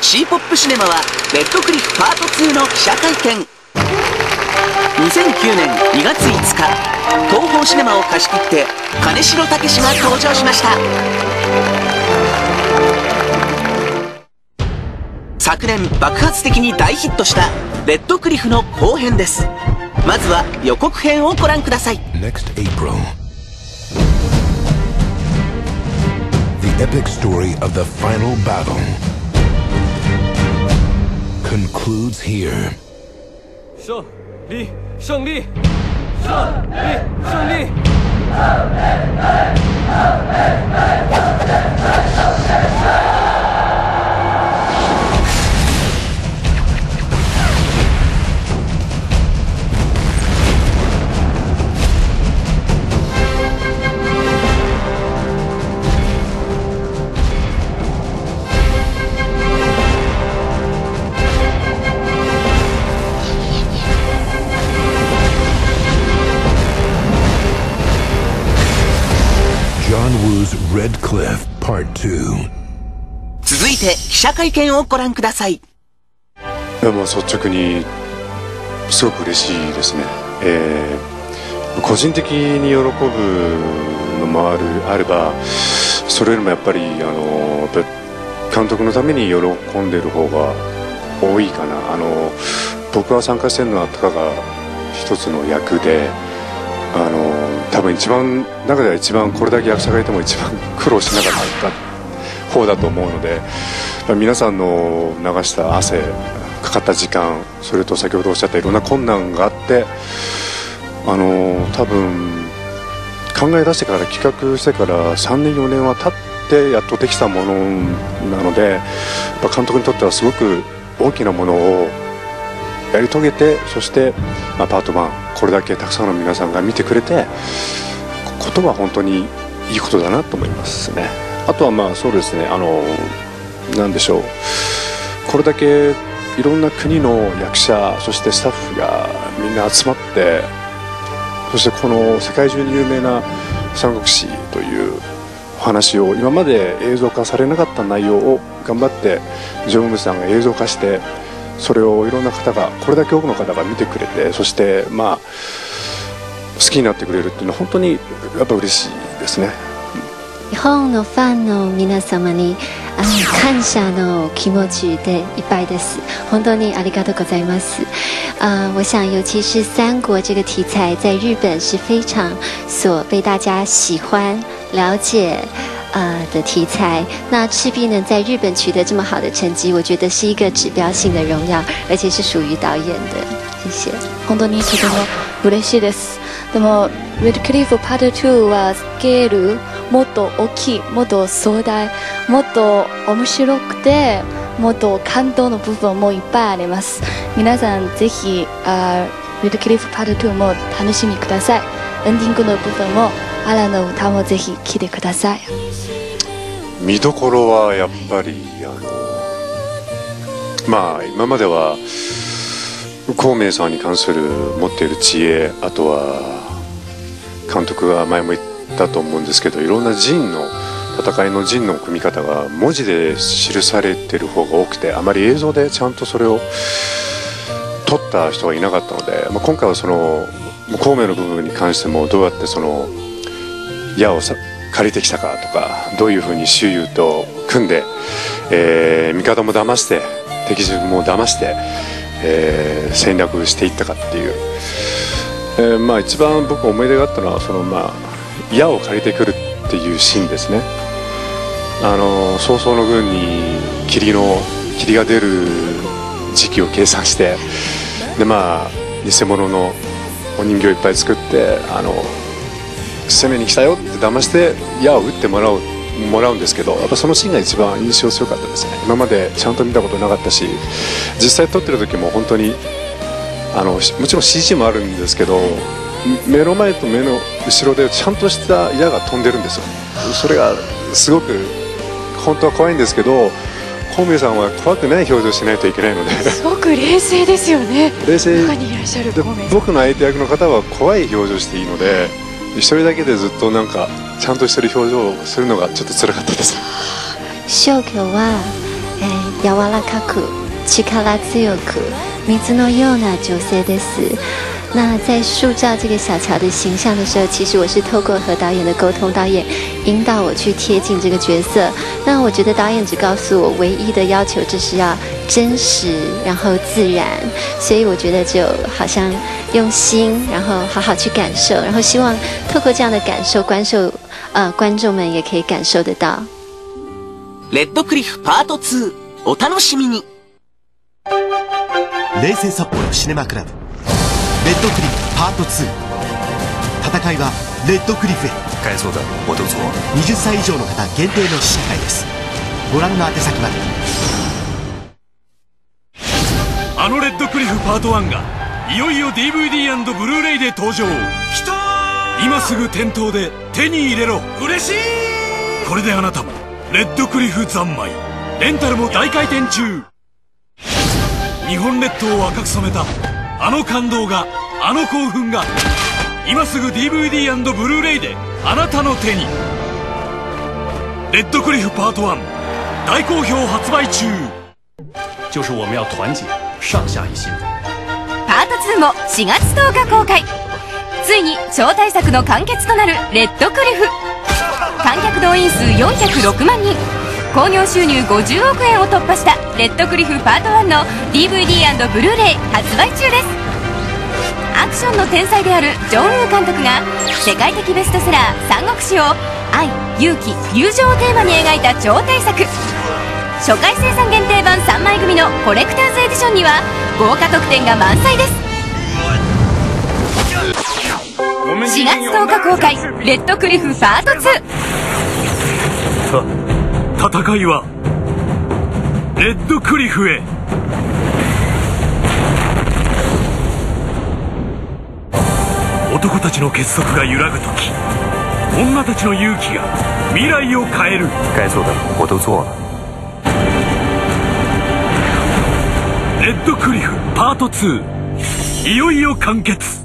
シーポップシネマはレッドクリフパート2の記者会見。2009年2月5日、東宝シネマを貸し切って金城武史が登場しました。昨年爆発的に大ヒットしたレッドクリフの後編です。まずは予告編をご覧ください。 Next April, the epic story of the final battle concludes here. 胜利，胜利，胜利，胜利！ John Woo's Red Cliff Part 2. 続いて記者会見をご覧ください。 もう率直にすごく嬉しいですね。個人的に喜ぶのもあれば、それよりもやっぱり監督のために喜んでる方が多いかな。僕が参加してるのはたかが一つの役で、多分中では一番これだけ役者がいても一番苦労しなかった方だと思うので、皆さんの流した汗、かかった時間、それと先ほどおっしゃったいろんな困難があって、多分考え出してから企画してから3年4年は経ってやっとできたものなので、監督にとってはすごく大きなものをやり遂げて、そしてパート1、これだけたくさんの皆さんが見てくれてことは本当にいいことだなと思いますね。あとはそうですね、なんでしょう、これだけいろんな国の役者、そしてスタッフがみんな集まって、そしてこの世界中に有名な三国志というお話を今まで映像化されなかった内容を頑張ってジョン・ムさんが映像化して、それをいろんな方が、これだけ多くの方が見てくれて、そして好きになってくれるっていうのは本当にやっぱ嬉しいですね。 日本のファンの皆様に感謝の気持ちでいっぱいです。本当にありがとうございます。我想尤其是三国这个题材在日本是非常所被大家喜欢了解的题材，那赤壁能在日本取得这么好的成绩，我觉得是一个指標性的荣耀，而且是属于导演的。谢谢。 本当にとても嬉しいです。でもレッドクリフパート2はスケールもっと大きい、もっと壮大、もっと面白くて、もっと感動の部分もいっぱいあります。皆さんぜひレッドクリフパート2も楽しみください。エンディングの部分もアラの歌もぜひ聴いてください。 見どころはやっぱり今までは孔明さんに関する持っている知恵、あとは監督が前も言ったと思うんですけど、いろんな陣の戦いの陣の組み方が文字で記されてる方が多くて、あまり映像でちゃんとそれを撮った人がいなかったので、今回はその孔明の部分に関してもどうやってその矢を借りてきたかとか、どういうふうに周遊と組んで、味方も騙して敵陣も騙して、戦略していったかっていう、一番僕思い出があったのはその矢を借りてくるっていうシーンですね。曹操の軍に霧が出る時期を計算して、で偽物のお人形をいっぱい作って、攻めに来たよって騙して矢を撃ってもらうんですけど、やっぱそのシーンが一番印象強かったですね。今までちゃんと見たことなかったし、実際撮ってる時も本当にもちろん CG もあるんですけど、目の前と目の後ろでちゃんとした矢が飛んでるんですよ。それがすごく本当は怖いんですけど、孔明さんは怖くない表情しないといけないので、 すごく冷静ですよね。 冷静中にいらっしゃる孔明さん、 僕の相手役の方は怖い表情していいので、一人だけでずっとなんかちゃんとしてる表情をするのがちょっと辛かったです。 消去は柔らかく力強く水のような女性です。那在塑造这个小乔的形象的时候，其实我是透过和导演的沟通，导演引导我去贴近这个角色。那我觉得导演只告诉我唯一的要求就是要真实，然后自然。所以我觉得就好像用心，然后好好去感受，然后希望透过这样的感受，观众们也可以感受得到。 レッドクリフパート2、お楽しみに。 冷静札幌シネマクラブレッドクリフパート2。戦いはレッドクリフへ。 该做的我都做了。 20歳以上の方限定の試写会です。ご覧の宛先まで。 あのレッドクリフパート1がいよいよ DVD& ブルーレイで登場。今すぐ店頭で手に入れろ。嬉しい。これであなたもレッドクリフ三昧。レンタルも大回転中。日本列島を赤く染めたあの感動が、あの興奮が今すぐ DVD& ブルーレイであなたの手に。レッドクリフパート1大好評発売中。 就是我们要团结，上下一心。 パート2も4月10日公開。ついに超大作の完結となるレッドクリフ。観客動員数406万人、興行収入50億円を突破したレッドクリフパート1の DVD& ブルーレイ発売中です。アクションの天才であるジョン・ウー監督が世界的ベストセラー「三国志」を愛、勇気、友情をテーマに描いた超大作。初回生産限定版3枚組のコレクターズエディションには豪華特典が満載です。4月10日公開レッドクリフパート2。 戦いはレッドクリフへ。男たちの結束が揺らぐとき、女たちの勇気が未来を変える。 该做的我都做了。 レッドクリフパート2いよいよ完結。